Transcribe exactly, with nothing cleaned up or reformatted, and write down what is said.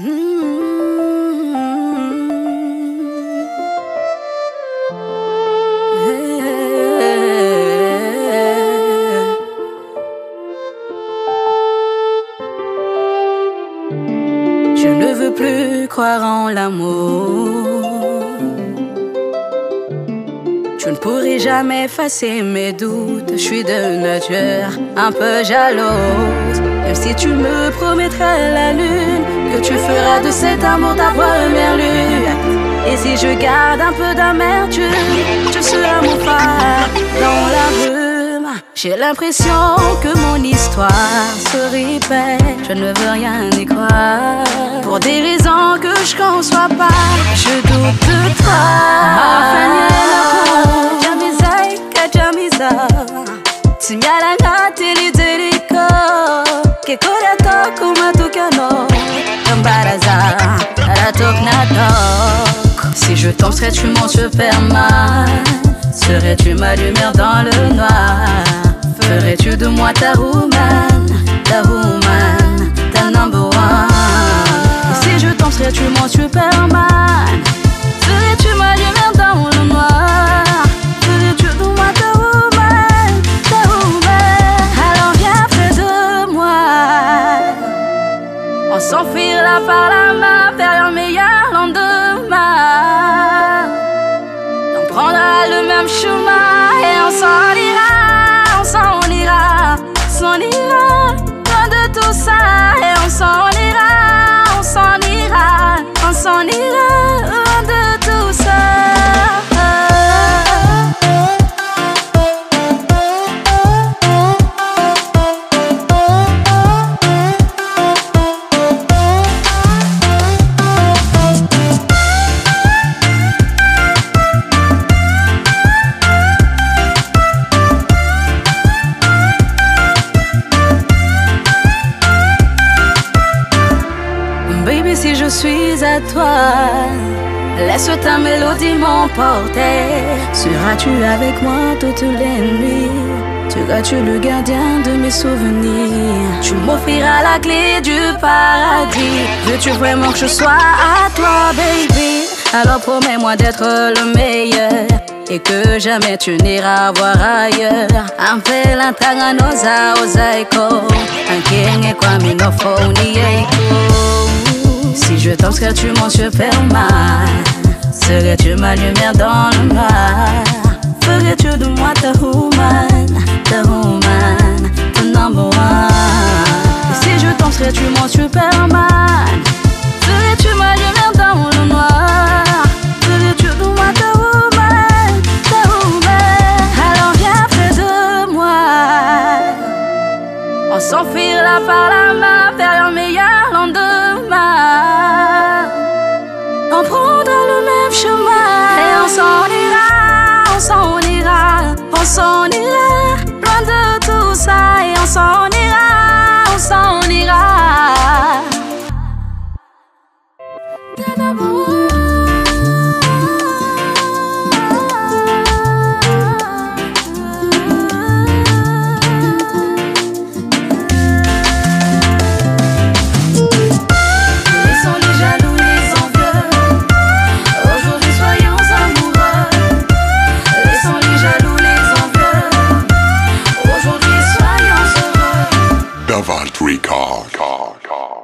Je ne veux plus croire en l'amour. Je ne pourrai jamais effacer mes doutes. Je suis de nature un peu jalouse. Même si tu me promettrais la lune, que tu feras de cet amour ta première lune. Et si je garde un peu d'amertume, tu seras mon phare dans la brume. J'ai l'impression que mon histoire se répète. Je ne veux rien y croire. Pour des raisons que je conçois pas, je doute de toi. Si je tombe, serais-tu mon Superman? Serais-tu ma lumière dans le noir? Ferais-tu de moi ta woman, ta woman, ta number one? Si je tombe, serais-tu mon Superman? Serais-tu ma lumière dans le noir? Ferais-tu de moi ta woman, ta woman? Alors viens près de moi. On s'enfuira par la main vers un meilleur lendemain. On prendra le même chemin et on s'en ira, on s'en ira, s'en ira, loin de tout ça. Et on s'en ira, on s'en ira, on s'en ira, loin de tout ça. Baby, si je suis à toi, laisse ta mélodie m'emporter. Seras-tu avec moi toutes les nuits? Seras-tu le gardien de mes souvenirs? Tu m'offriras la clé du paradis. Veux-tu vraiment que je sois à toi, baby? Alors promets-moi d'être le meilleur et que jamais tu n'iras voir ailleurs. Ampela tanganoza ozaiko, ankenge kwa minofo unieko. Si je tombe, serais-tu mon Superman? Serais-tu ma lumière dans le noir? Ferais-tu de moi ta woman, ta woman, ta number one? Si je tombe, serais-tu mon Superman? Serais-tu ma lumière dans le noir? Ferais-tu de moi ta woman, ta woman? Alors viens près de moi. On s'enfuira par la main vers un meilleur lendemain. On prendra le même chemin et on s'en ira, on s'en ira, on s'en ira, loin de tout ça. Et on s'en ira, on s'en ira. Davalt Record.